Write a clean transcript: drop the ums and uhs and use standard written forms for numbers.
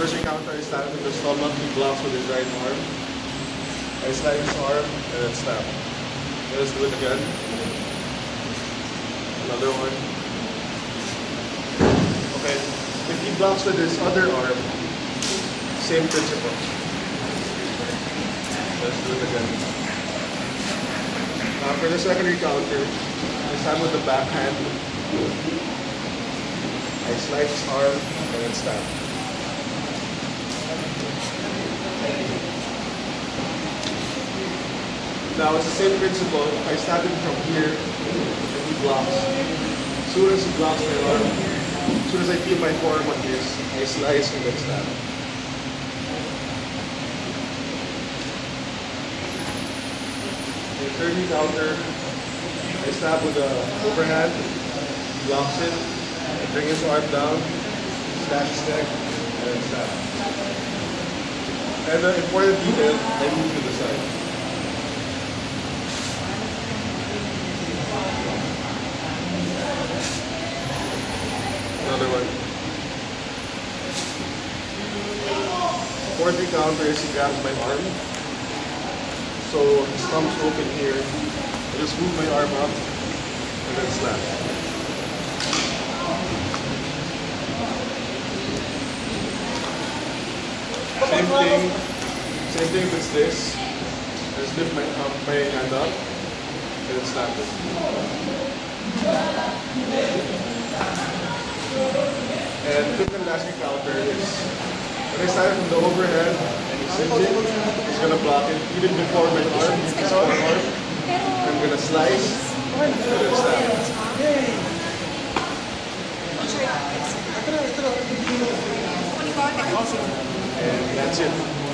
first encounter, I stand with the stomach, he blocks with his right arm. I slide his arm and then stab. Let's do it again. Another one. Okay, if he blocks with his other arm, same principle. Let's do it again. For the second encounter, I stand with the backhand. I slide his arm and then stab. Now it's the same principle. I stab him from here and he blocks. As soon as he blocks my arm, as soon as I feel my forearm on this, I slice and then stab. The third encounter, I stab with the overhand, he blocks it, I bring his arm down, slash his neck, and then stab. And the important detail, I move to the side. Another one. Fourth encounter is he grabs my arm. So his thumb's open here. I just move my arm up and then slash. Same thing with this. I just lift my hand up and then slap it. And fifth and last encounter is when I start from the overhead and he sends it, he's gonna block it even before my arm, his forearm. I'm gonna slice and then stab. And that's it.